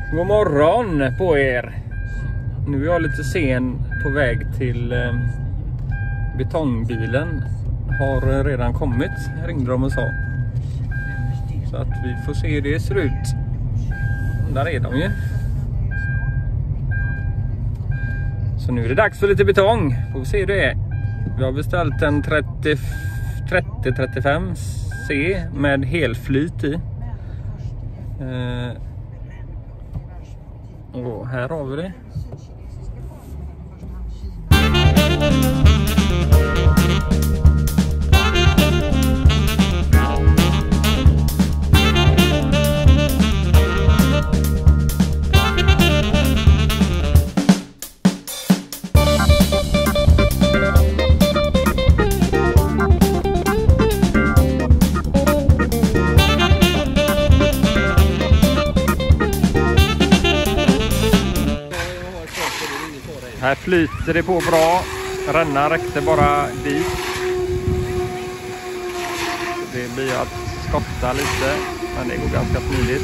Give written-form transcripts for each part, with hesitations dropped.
God morgon på er. Nu är jag lite sen på väg till betongbilen. Har redan kommit, ringde de och sa. Så att vi får se hur det ser ut. Där är de ju. Så nu är det dags för lite betong. Får vi se hur det är. Vi har beställt en 30-35C med helflyt i. Och här har vi det. Här flyter det på bra. Rännan räckte bara dit. Det blir att skotta lite, men det går ganska smidigt.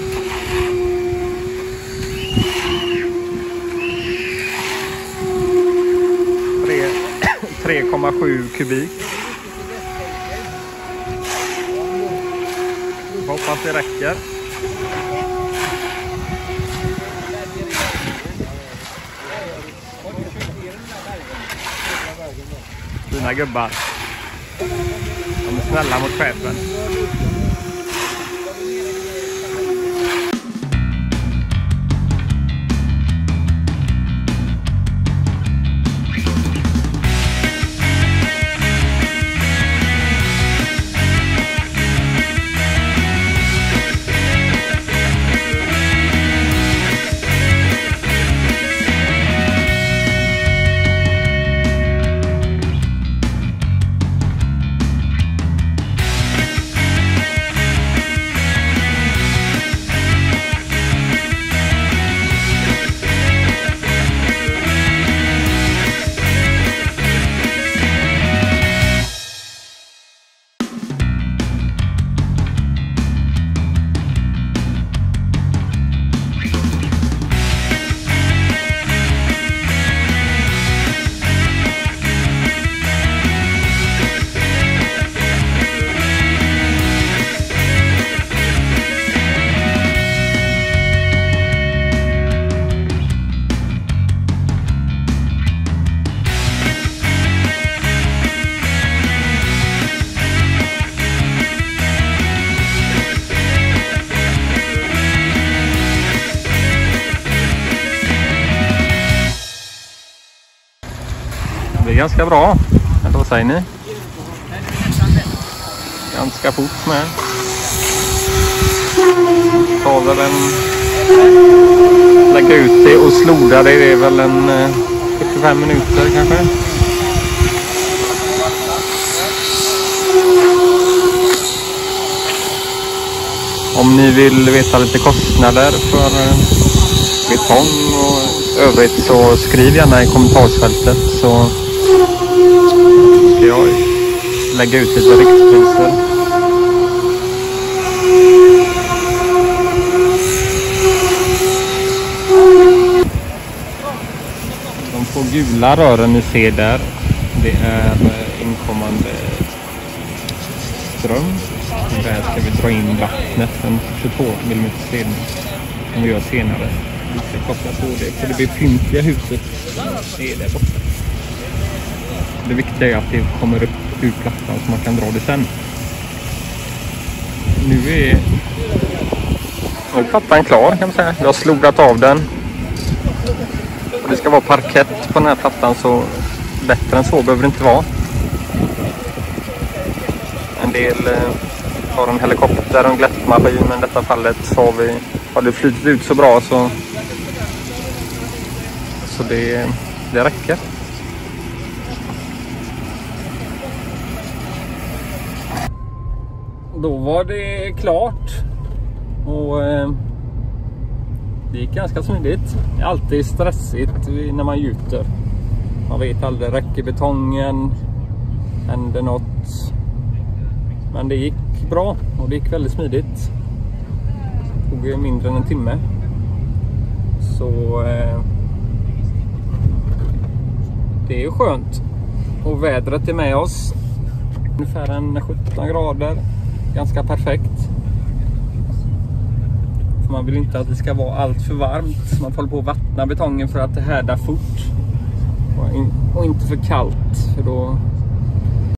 Tre 3,7 kubik. Hoppas det räcker. Fina gubbar. De är snälla mot chefen. Det är ganska bra, eller vad säger ni? Ganska fort med. Ta väl lägga ut det och sloda det är väl en 45 minuter kanske. Om ni vill veta lite kostnader för betong och övrigt så skriv gärna i kommentarsfältet så ska jag lägga ut lite riktpriser. De två gula rören ni ser där, det är inkommande ström. Där ska vi dra in vattnet, en 22 mm ledning som vi gör senare. Vi ska koppla på det för det befintliga huset är där borta. Det viktiga är att det kommer upp ur plattan så man kan dra det sen. Nu är plattan klar kan man säga. Jag har slogat av den. Och det ska vara parkett på den här plattan så bättre än så behöver det inte vara. En del har en helikopter och en glättmaskin, men i detta fallet så har det flyttat ut så bra så det räcker. Då var det klart och det gick ganska smidigt. Det är alltid stressigt när man gjuter. Man vet aldrig, räcker betongen, händer något. Men det gick bra och det gick väldigt smidigt. Det tog mindre än en timme. Så det är ju skönt. Och vädret är med oss. Ungefär en 17 grader. Ganska perfekt. För man vill inte att det ska vara allt för varmt. Man får hålla på att vattna betongen för att det härdar fort. Och inte för kallt. För då